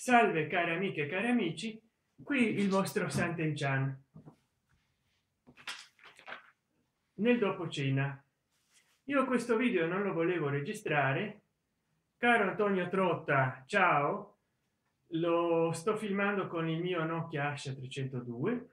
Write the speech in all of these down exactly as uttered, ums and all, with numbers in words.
Salve cari amiche e cari amici, qui il vostro Sant'Enchan nel dopo cena. Io questo video non lo volevo registrare, caro Antonio Trotta, ciao, lo sto filmando con il mio Nokia Asha trecentodue.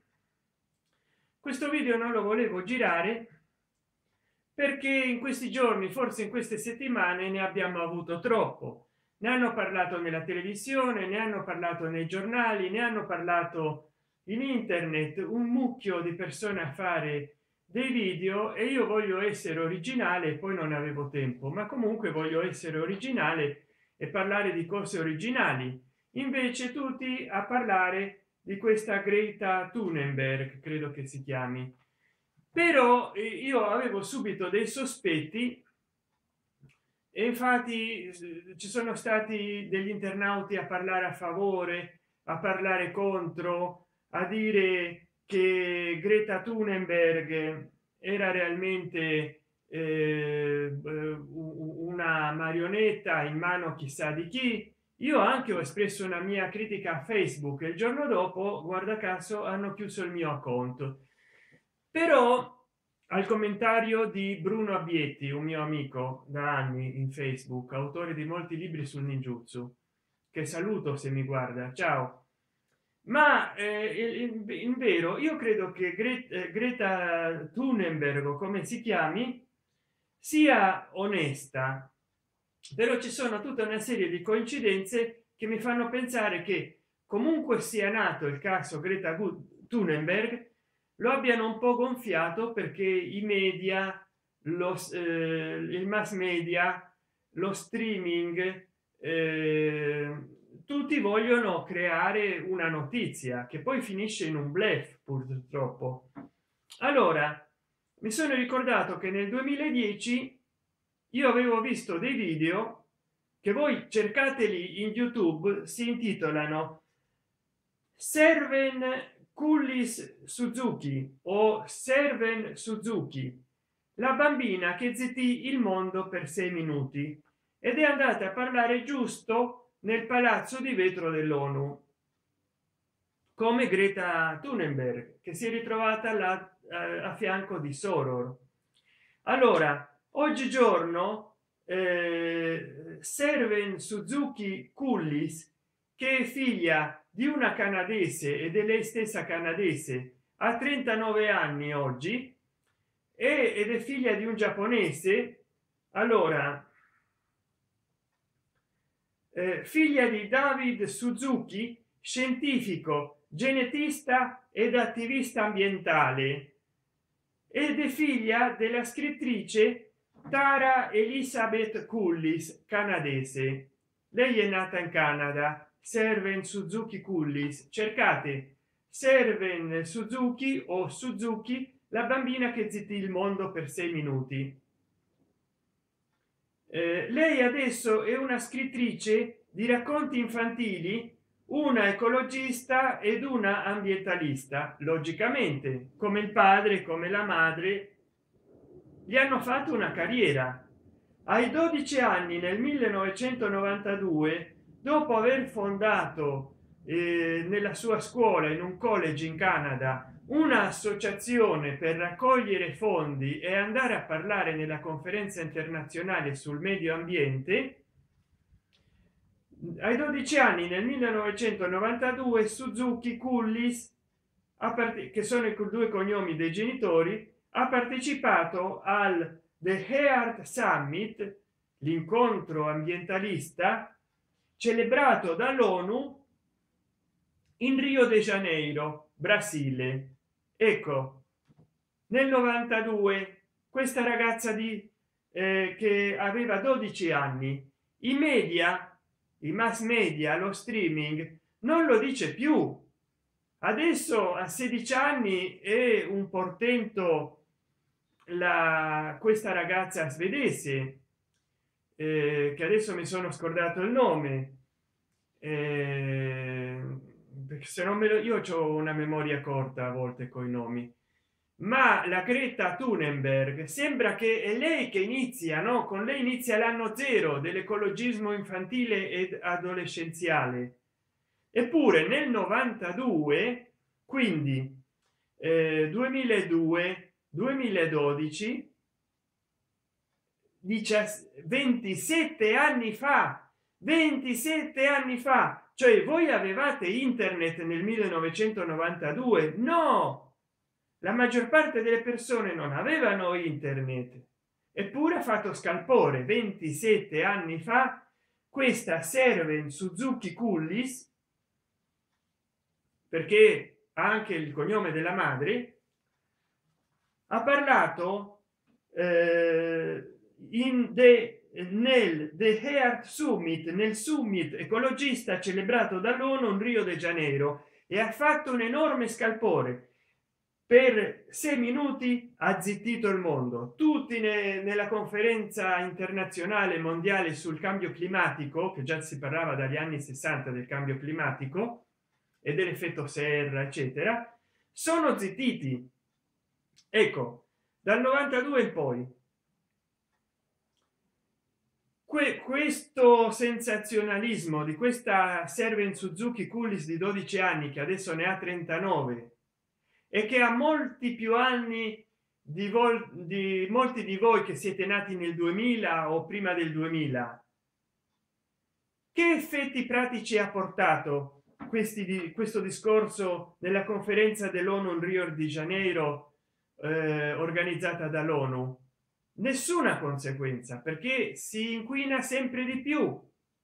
Questo video non lo volevo girare perché in questi giorni, forse in queste settimane, ne abbiamo avuto troppo. Ne hanno parlato nella televisione, ne hanno parlato nei giornali, ne hanno parlato in internet, un mucchio di persone a fare dei video, e io voglio essere originale, poi non avevo tempo, ma comunque voglio essere originale e parlare di cose originali. Invece tutti a parlare di questa Greta Thunberg, credo che si chiami. Però io avevo subito dei sospetti, e infatti ci sono stati degli internauti a parlare a favore, a parlare contro, a dire che Greta Thunberg era realmente eh, una marionetta in mano chissà di chi. Io anche ho espresso una mia critica a Facebook e il giorno dopo, guarda caso, hanno chiuso il mio account. Però al commentario di Bruno Abietti, un mio amico da anni in Facebook, autore di molti libri sul ninjutsu, che saluto se mi guarda, ciao. Ma eh, in, in vero io credo che Greta, Greta Thunberg, o come si chiami, sia onesta, però ci sono tutta una serie di coincidenze che mi fanno pensare che comunque sia nato il caso Greta Thunberg, lo abbiano un po' gonfiato perché i media, lo, eh, il mass media, lo streaming, eh, tutti vogliono creare una notizia che poi finisce in un bluff, purtroppo. Allora mi sono ricordato che nel duemiladieci io avevo visto dei video che voi cercateli in YouTube, si intitolano Serven Cullis Suzuki o Serven Suzuki, la bambina che zittì il mondo per sei minuti, ed è andata a parlare giusto nel palazzo di vetro dell'ONU, come Greta Thunberg, che si è ritrovata là eh, a fianco di Soror. Allora oggigiorno eh, Serven Suzuki Cullis, che è figlia di una canadese ed è lei stessa canadese, ha trentanove anni oggi, e, ed è figlia di un giapponese. Allora eh, figlia di David Suzuki, scientifico, genetista ed attivista ambientale, ed è figlia della scrittrice Tara Elizabeth Cullis, canadese. Lei è nata in Canada. Serven Suzuki Cullis, cercate Serven Suzuki o Suzuki, la bambina che zittì il mondo per sei minuti. Eh, lei adesso è una scrittrice di racconti infantili, una ecologista ed una ambientalista, logicamente come il padre, come la madre, gli hanno fatto una carriera. Ai dodici anni, nel millenovecentonovantadue, dopo aver fondato eh, nella sua scuola, in un college in Canada, un'associazione per raccogliere fondi e andare a parlare nella conferenza internazionale sul medio ambiente, ai dodici anni, nel millenovecentonovantadue, Suzuki Cullis, che sono i due cognomi dei genitori, ha partecipato al The Earth Summit, l'incontro ambientalista celebrato dall'ONU in Rio de Janeiro, Brasile. Ecco, nel novantadue questa ragazza di eh, che aveva dodici anni, i media, i mass media, lo streaming non lo dice più. Adesso a sedici anni è un portento la questa ragazza svedese, eh, che adesso mi sono scordato il nome, eh, perché se non me lo, io ho una memoria corta a volte con i nomi. Ma la Greta Thunberg sembra che è lei che inizia, no? Con lei inizia l'anno zero dell'ecologismo infantile ed adolescenziale. eppure nel novantadue, quindi eh, duemiladue duemiladodici, ventisette anni fa, ventisette anni fa, cioè voi avevate internet nel millenovecentonovantadue? No, la maggior parte delle persone non avevano internet, eppure ha fatto scalpore ventisette anni fa questa Serven Suzuki Cullis, perché ha anche il cognome della madre, ha parlato eh, in de, nel The Earth Summit, nel summit ecologista celebrato dall'ONU in Rio de Janeiro, e ha fatto un enorme scalpore. Per sei minuti ha zittito il mondo, tutti ne, nella conferenza internazionale mondiale sul cambio climatico, che già si parlava dagli anni sessanta del cambio climatico e dell'effetto serra eccetera, sono zittiti. Ecco, dal novantadue in poi que questo sensazionalismo di questa Serven Suzuki Cullis di dodici anni, che adesso ne ha trentanove e che ha molti più anni di, vol di molti di voi che siete nati nel duemila o prima del duemila, che effetti pratici ha portato questi di questo discorso nella conferenza dell'ONU in Rio de Janeiro eh, organizzata dall'ONU? Nessuna conseguenza, perché si inquina sempre di più.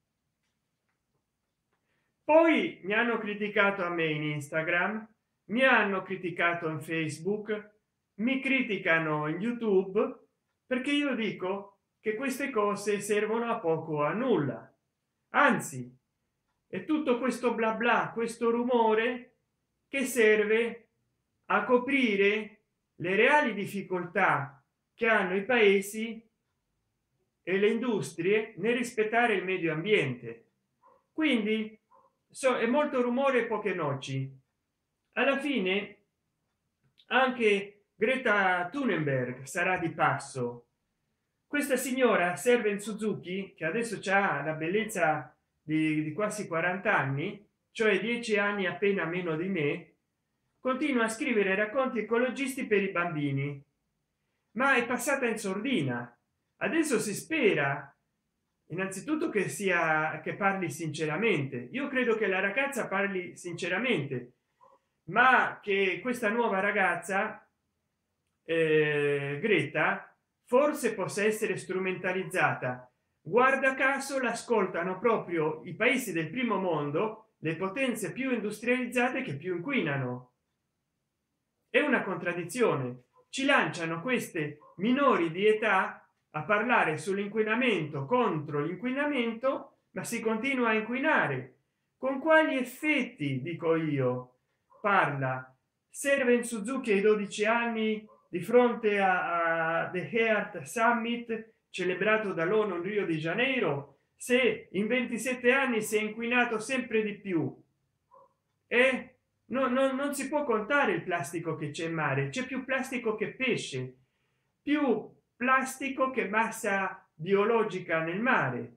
Poi mi hanno criticato a me in Instagram, mi hanno criticato in Facebook, mi criticano in YouTube, perché io dico che queste cose servono a poco o a nulla, anzi è tutto questo bla bla, questo rumore che serve a coprire le reali difficoltà che hanno i paesi e le industrie nel rispettare il medio ambiente. Quindi so, è molto rumore e poche noci. Alla fine anche Greta Thunberg sarà di passo. Questa signora Serven Suzuki, che adesso ha la bellezza di, di quasi quaranta anni, cioè dieci anni appena meno di me, continua a scrivere racconti ecologisti per i bambini, ma è passata in sordina. Adesso si spera innanzitutto che sia che parli sinceramente. Io credo che la ragazza parli sinceramente, ma che questa nuova ragazza eh, Greta forse possa essere strumentalizzata. Guarda caso l'ascoltano proprio i paesi del primo mondo, le potenze più industrializzate che più inquinano. È una contraddizione. Ci lanciano queste minori di età a parlare sull'inquinamento, contro l'inquinamento, ma si continua a inquinare. Con quali effetti, dico io, parla Serven Suzuki ai dodici anni di fronte a, a The Earth Summit celebrato dall'ONU in Rio de Janeiro, se in ventisette anni si è inquinato sempre di più? E no, no, non si può contare il plastico che c'è in mare, c'è più plastico che pesce, più plastico che massa biologica nel mare.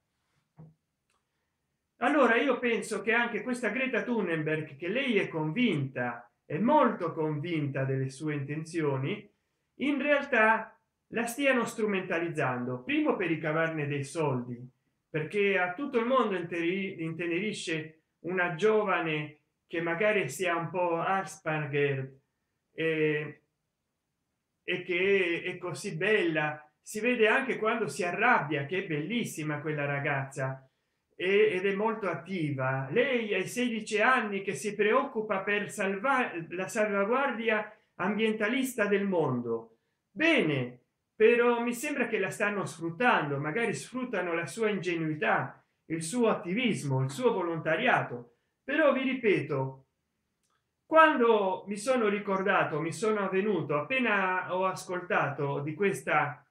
Allora io penso che anche questa Greta Thunberg, che lei è convinta, è molto convinta delle sue intenzioni, in realtà la stiano strumentalizzando, primo per ricavarne dei soldi, perché a tutto il mondo intenerisce una giovane che magari sia un po' Asperger e, e che è così bella. Si vede anche quando si arrabbia, che è bellissima quella ragazza ed è molto attiva. Lei ai sedici anni che si preoccupa per salvare la salvaguardia ambientalista del mondo. Bene, però mi sembra che la stanno sfruttando, magari sfruttano la sua ingenuità, il suo attivismo, il suo volontariato. Però vi ripeto, quando mi sono ricordato, mi sono avvenuto appena ho ascoltato di questa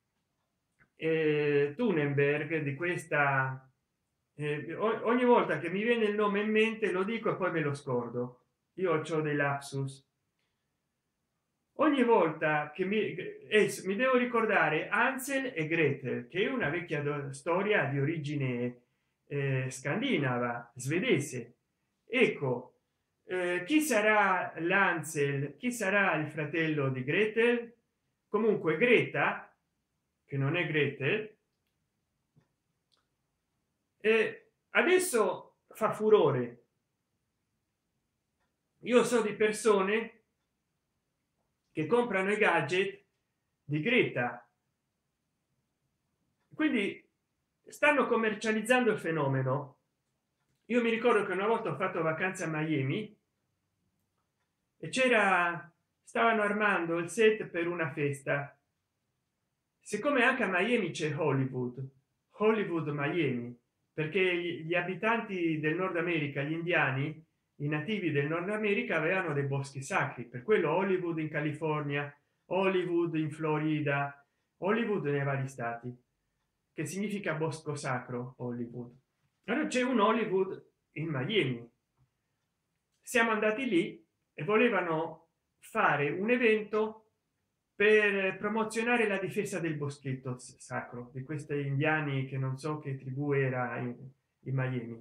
eh, Thunberg, di questa eh, ogni volta che mi viene il nome in mente lo dico e poi me lo scordo. Io ho dei lapsus ogni volta che mi, eh, mi devo ricordare Hansel e Gretel, che è una vecchia storia di origine eh, scandinava, svedese, ecco, eh, chi sarà Lancel, chi sarà il fratello di Gretel? Comunque Greta, che non è Gretel, e adesso fa furore. Io so di persone che comprano i gadget di Greta, quindi stanno commercializzando il fenomeno. Io mi ricordo che una volta ho fatto vacanze a Miami e c'era, stavano armando il set per una festa. Siccome anche a Miami c'è Hollywood, Hollywood Miami, perché gli abitanti del Nord America, gli indiani, i nativi del Nord America avevano dei boschi sacri, per quello Hollywood in California, Hollywood in Florida, Hollywood nei vari stati, che significa bosco sacro. Hollywood, allora c'è un Hollywood in Miami. Siamo andati lì e volevano fare un evento per promozionare la difesa del boschetto sacro di questi indiani, che non so che tribù era in, in Miami.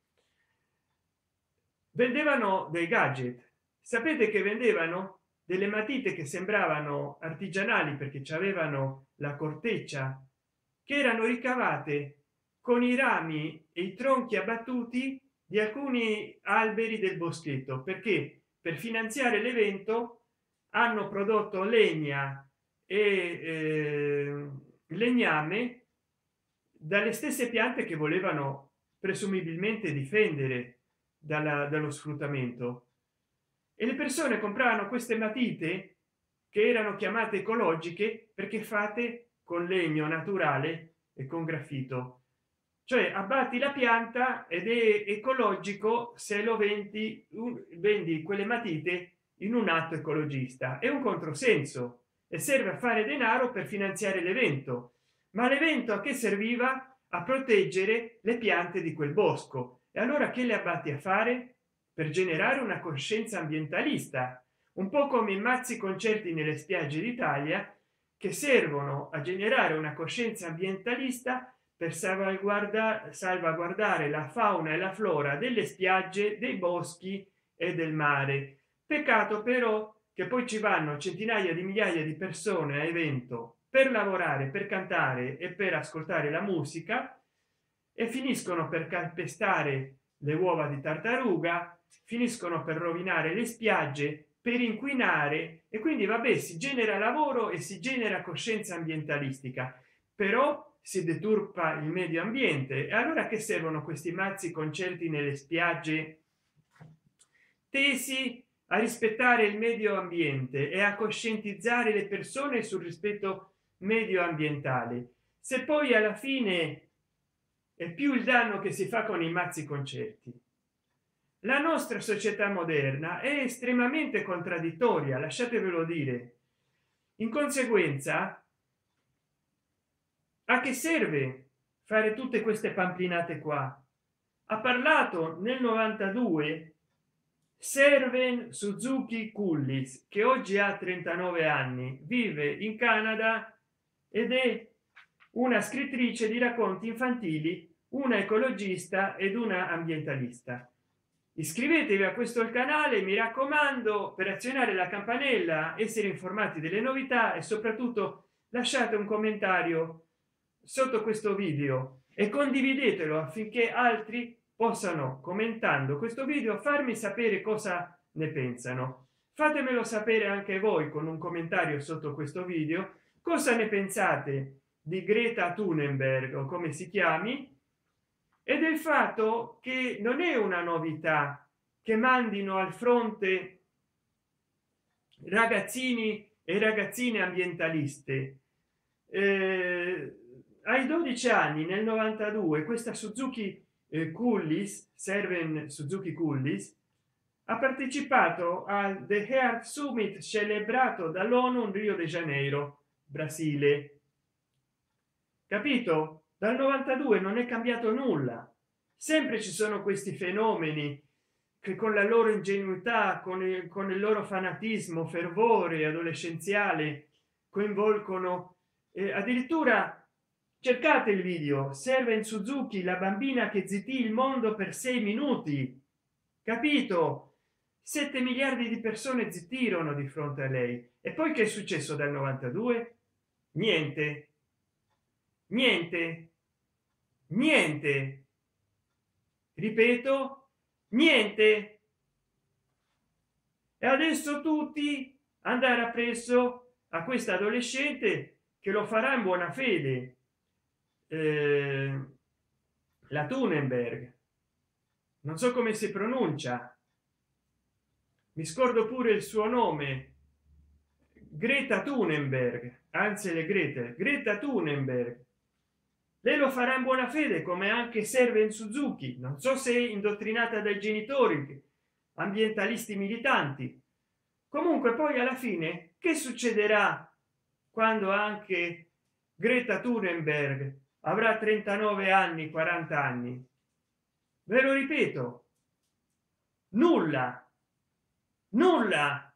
Vendevano dei gadget. Sapete che vendevano delle matite che sembravano artigianali perché avevano la corteccia, che erano ricavate con i rami e i tronchi abbattuti di alcuni alberi del boschetto, perché per finanziare l'evento hanno prodotto legna e eh, legname dalle stesse piante che volevano presumibilmente difendere dalla, dallo sfruttamento, e le persone compravano queste matite che erano chiamate ecologiche perché fatte con legno naturale e con graffito, cioè abbatti la pianta ed è ecologico se lo vendi, vendi quelle matite in un atto ecologista. È un controsenso e serve a fare denaro per finanziare l'evento, ma l'evento a che serviva? A proteggere le piante di quel bosco. E allora che le abbatti a fare? Per generare una coscienza ambientalista, un po' come i mazzi concerti nelle spiagge d'Italia, che servono a generare una coscienza ambientalista per salvaguardare salvaguardare la fauna e la flora delle spiagge, dei boschi e del mare. Peccato però che poi ci vanno centinaia di migliaia di persone a evento per lavorare, per cantare e per ascoltare la musica, e finiscono per calpestare le uova di tartaruga, finiscono per rovinare le spiagge, per inquinare, e quindi vabbè, si genera lavoro e si genera coscienza ambientalistica, però si deturpa il medio ambiente. E allora che servono questi mazzi concerti nelle spiagge tesi a rispettare il medio ambiente e a coscientizzare le persone sul rispetto medio ambientale, se poi alla fine è più il danno che si fa con i mazzi concerti? La nostra società moderna è estremamente contraddittoria, lasciatevelo dire. In conseguenza, a che serve fare tutte queste pamplinate qua? Ha parlato nel novantadue Serven Suzuki Cullis, che oggi ha trentanove anni, vive in Canada ed è una scrittrice di racconti infantili, una ecologista ed una ambientalista. Iscrivetevi a questo canale, mi raccomando, per azionare la campanella, essere informati delle novità, e soprattutto lasciate un commentario sotto questo video e condividetelo affinché altri possano, commentando questo video, farmi sapere cosa ne pensano. Fatemelo sapere anche voi con un commentario sotto questo video, cosa ne pensate di Greta Thunberg o come si chiami, e del fatto che non è una novità che mandino al fronte ragazzini e ragazzine ambientaliste. Eh, ai dodici anni, nel novantadue, questa Suzuki eh, Cullis, Serven Suzuki Cullis, ha partecipato al The Earth Summit celebrato dall'ONU in Rio de Janeiro, Brasile. Capito? Dal novantadue non è cambiato nulla, sempre ci sono questi fenomeni che con la loro ingenuità, con il, con il loro fanatismo, fervore adolescenziale, coinvolgono eh, addirittura. Cercate il video Serven Suzuki, la bambina che zittì il mondo per sei minuti. capito? sette miliardi di persone zittirono di fronte a lei. E poi che è successo dal novantadue? Niente, niente, niente, ripeto, niente. E adesso tutti andare appresso a questa adolescente che lo farà in buona fede, eh, la Thunberg, non so come si pronuncia, mi scordo pure il suo nome, Greta Thunberg, anzi le Grete, Greta Thunberg. Lei lo farà in buona fede, come anche Serven Suzuki, non so se indottrinata dai genitori ambientalisti militanti. Comunque poi alla fine che succederà quando anche Greta Thunberg avrà trentanove anni, quaranta anni? Ve lo ripeto, nulla, nulla,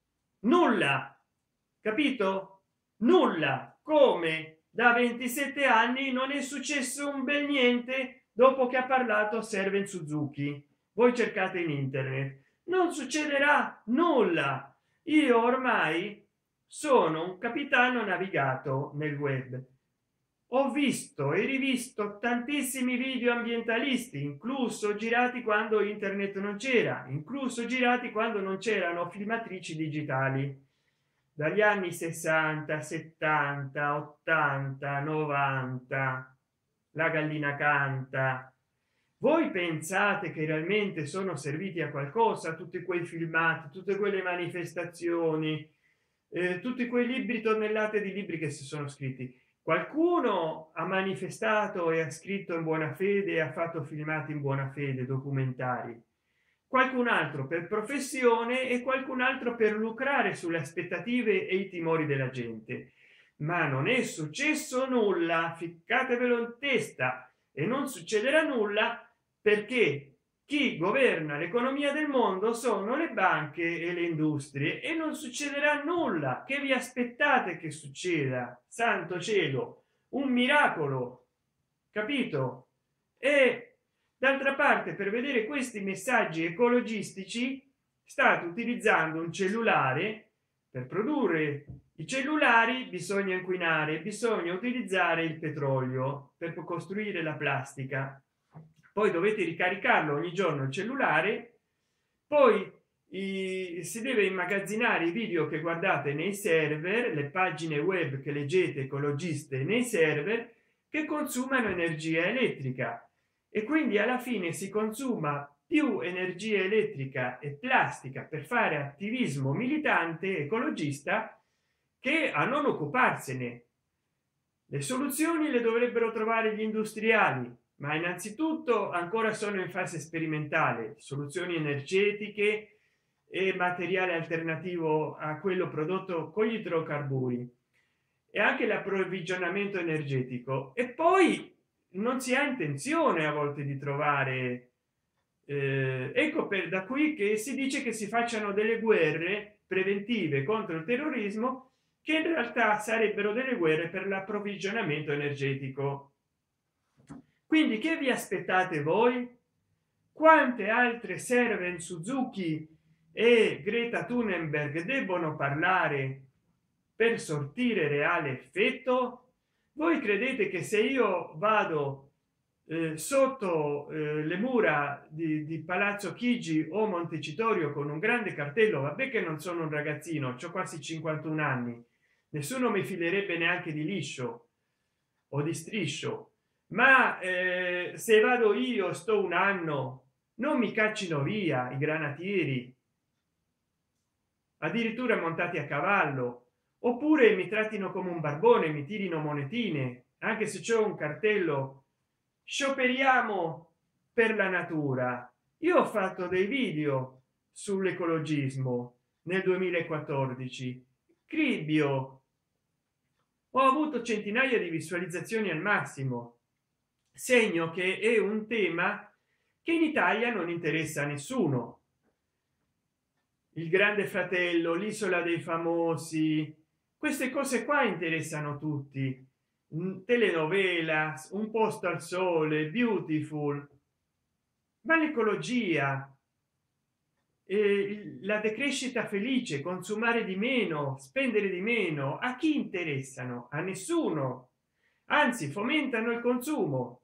nulla, capito? Nulla. Come da ventisette anni non è successo un bel niente dopo che ha parlato Serven Suzuki. Voi cercate in internet, non succederà nulla. Io ormai sono un capitano navigato nel web, ho visto e rivisto tantissimi video ambientalisti, incluso girati quando internet non c'era, incluso girati quando non c'erano filmatrici digitali, dagli anni sessanta, settanta, ottanta, novanta. La gallina canta. Voi pensate che realmente sono serviti a qualcosa tutti quei filmati, tutte quelle manifestazioni, eh, tutti quei libri, tonnellate di libri che si sono scritti? Qualcuno ha manifestato e ha scritto in buona fede e ha fatto filmati in buona fede, documentari, qualcun altro per professione e qualcun altro per lucrare sulle aspettative e i timori della gente. Ma non è successo nulla, ficcatevelo in testa, e non succederà nulla, perché chi governa l'economia del mondo sono le banche e le industrie, e non succederà nulla. Che vi aspettate che succeda? Santo cielo, un miracolo, capito? E d'altra parte, per vedere questi messaggi ecologistici state utilizzando un cellulare. Per produrre i cellulari bisogna inquinare, bisogna utilizzare il petrolio per costruire la plastica, poi dovete ricaricarlo ogni giorno il cellulare, poi i, si deve immagazzinare i video che guardate nei server, le pagine web che leggete ecologiste nei server, che consumano energia elettrica, e quindi alla fine si consuma più energia elettrica e plastica per fare attivismo militante ecologista che a non occuparsene. Le soluzioni le dovrebbero trovare gli industriali, ma innanzitutto ancora sono in fase sperimentale. Soluzioni energetiche e materiale alternativo a quello prodotto con gli idrocarburi, e anche l'approvvigionamento energetico. E poi non si ha intenzione a volte di trovare, eh, ecco, per da qui che si dice che si facciano delle guerre preventive contro il terrorismo, che in realtà sarebbero delle guerre per l'approvvigionamento energetico. Quindi che vi aspettate voi? Quante altre Serven Suzuki e Greta Thunberg debbono parlare per sortire reale effetto? Voi credete che se io vado eh, sotto eh, le mura di, di Palazzo Chigi o Montecitorio con un grande cartello, vabbè che non sono un ragazzino, ho quasi cinquantuno anni, nessuno mi filerebbe neanche di liscio o di striscio, ma eh, se vado io sto un anno, non mi caccino via i granatieri, addirittura montati a cavallo, oppure mi trattino come un barbone, mi tirino monetine, anche se c'è un cartello scioperiamo per la natura. Io ho fatto dei video sull'ecologismo nel duemilaquattordici, cribbio, ho avuto centinaia di visualizzazioni al massimo, segno che è un tema che in Italia non interessa a nessuno. Il Grande Fratello, l'isola dei famosi, queste cose qua interessano tutti, telenovela, un posto al sole, Beautiful, ma l'ecologia, eh, la decrescita felice, consumare di meno, spendere di meno, a chi interessano? A nessuno, anzi fomentano il consumo.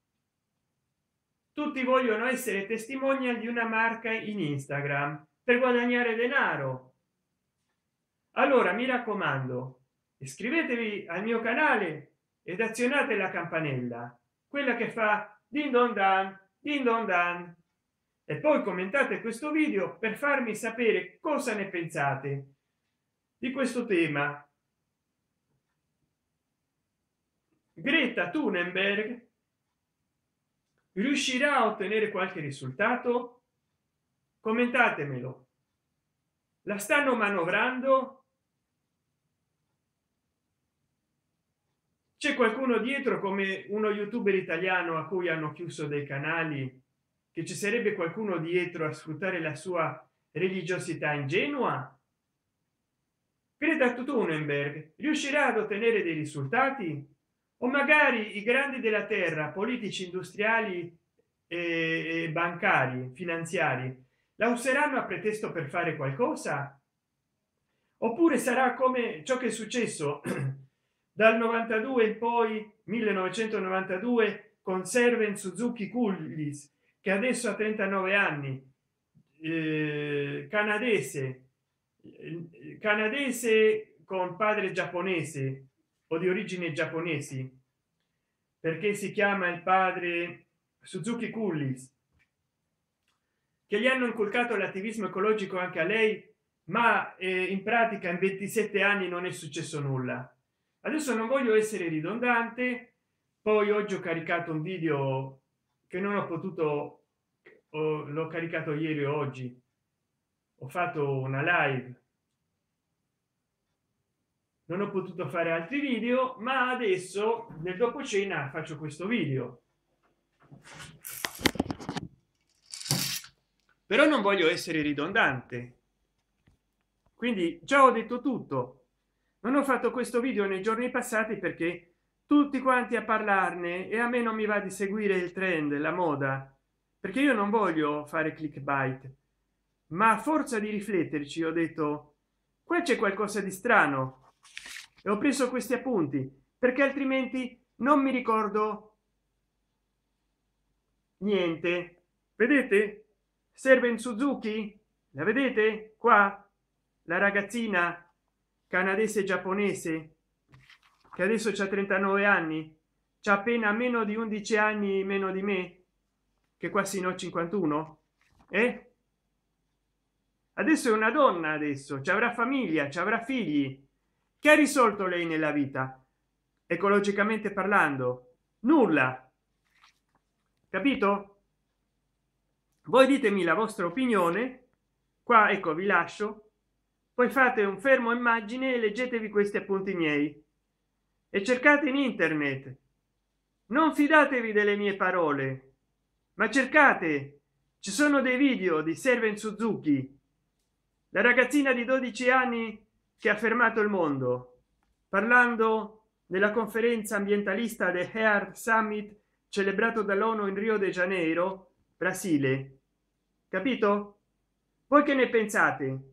Tutti vogliono essere testimonial di una marca in Instagram per guadagnare denaro. Allora mi raccomando, iscrivetevi al mio canale ed azionate la campanella, quella che fa din don dan din don dan, e poi commentate questo video per farmi sapere cosa ne pensate di questo tema. Greta Thunberg riuscirà a ottenere qualche risultato? Commentatemelo. La stanno manovrando? C'è qualcuno dietro, come uno youtuber italiano a cui hanno chiuso dei canali, che ci sarebbe qualcuno dietro a sfruttare la sua religiosità ingenua? Greta Thunberg riuscirà ad ottenere dei risultati, o magari i grandi della terra, politici, industriali e bancari, finanziari, la useranno a pretesto per fare qualcosa? Oppure sarà come ciò che è successo dal novantadue in poi, millenovecentonovantadue, con Serven Suzuki Kullis, che adesso ha trentanove anni, eh, canadese canadese con padre giapponese o di origini giapponesi, perché si chiama il padre Suzuki Kullis, che gli hanno inculcato l'attivismo ecologico anche a lei, ma eh, in pratica in ventisette anni non è successo nulla. Adesso non voglio essere ridondante, poi oggi ho caricato un video che non ho potuto, l'ho caricato ieri o oggi, ho fatto una live, non ho potuto fare altri video, ma adesso nel dopo cena faccio questo video. Però non voglio essere ridondante, quindi già ho detto tutto. Non ho fatto questo video nei giorni passati perché tutti quanti a parlarne e a me non mi va di seguire il trend, la moda, perché io non voglio fare clickbait, ma a forza di rifletterci ho detto qua c'è qualcosa di strano e ho preso questi appunti, perché altrimenti non mi ricordo niente. Vedete Serven Suzuki, la vedete qua, la ragazzina canadese giapponese che adesso c'ha trentanove anni, c'ha appena meno di undici anni meno di me, che quasi no cinquantuno, eh? Adesso è una donna, adesso ci avrà famiglia, ci avrà figli. Che ha risolto lei nella vita, ecologicamente parlando? Nulla, capito? Voi ditemi la vostra opinione qua, ecco, vi lascio, poi fate un fermo immagine e leggetevi questi appunti miei e cercate in internet, non fidatevi delle mie parole, ma cercate, ci sono dei video di Serven Suzuki, la ragazzina di dodici anni che ha fermato il mondo, parlando nella conferenza ambientalista del Earth Summit celebrato dall'ONU in Rio de Janeiro, Brasile. Capito? Voi che ne pensate?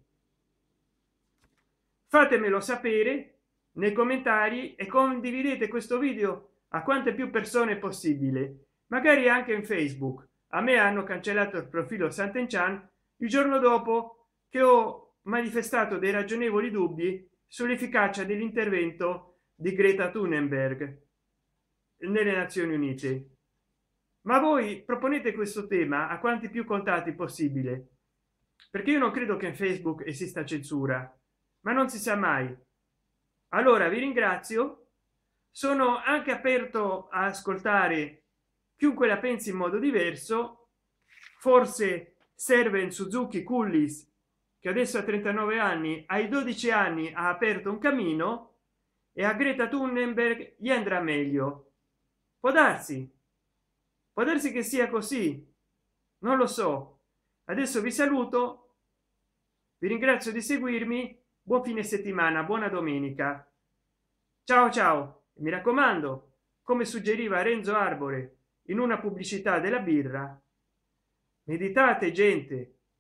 Fatemelo sapere nei commentari e condividete questo video a quante più persone possibile, magari anche in Facebook. A me hanno cancellato il profilo Sant'Enchan il giorno dopo che ho manifestato dei ragionevoli dubbi sull'efficacia dell'intervento di Greta Thunberg nelle Nazioni Unite. Ma voi proponete questo tema a quanti più contatti possibile, perché io non credo che in Facebook esista censura, ma non si sa mai. Allora vi ringrazio, sono anche aperto a ascoltare chiunque la pensi in modo diverso. Forse Serven Suzuki Kullis, che adesso ha trentanove anni, ai dodici anni ha aperto un cammino e a Greta Thunberg gli andrà meglio. Può darsi, può darsi che sia così, non lo so. Adesso vi saluto, vi ringrazio di seguirmi, buon fine settimana, buona domenica, ciao ciao. Mi raccomando, come suggeriva Renzo Arbore in una pubblicità della birra, meditate gente,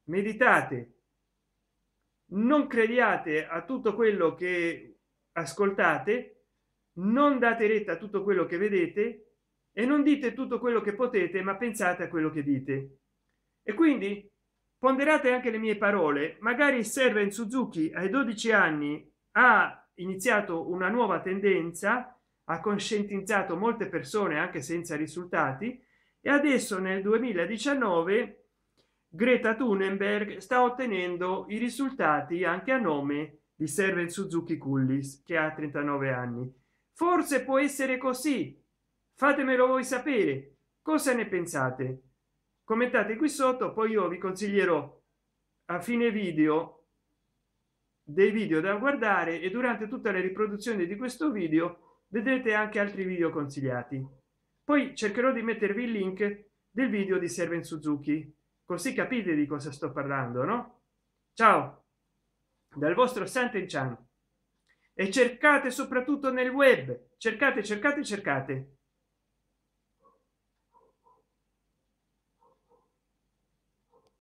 meditate, non crediate a tutto quello che ascoltate, non date retta a tutto quello che vedete e non dite tutto quello che potete, ma pensate a quello che dite. E quindi ponderate anche le mie parole. Magari Serven Suzuki ai dodici anni ha iniziato una nuova tendenza, ha conscientizzato molte persone anche senza risultati, e adesso nel duemiladiciannove Greta Thunberg sta ottenendo i risultati anche a nome di Serven Suzuki Cullis, che ha trentanove anni. Forse può essere così, fatemelo voi sapere cosa ne pensate, commentate qui sotto, poi io vi consiglierò a fine video dei video da guardare e durante tutta la riproduzione di questo video vedrete anche altri video consigliati. Poi cercherò di mettervi il link del video di Serven Suzuki, così capite di cosa sto parlando, no? Ciao dal vostro Santen Chan, e cercate soprattutto nel web, cercate cercate cercate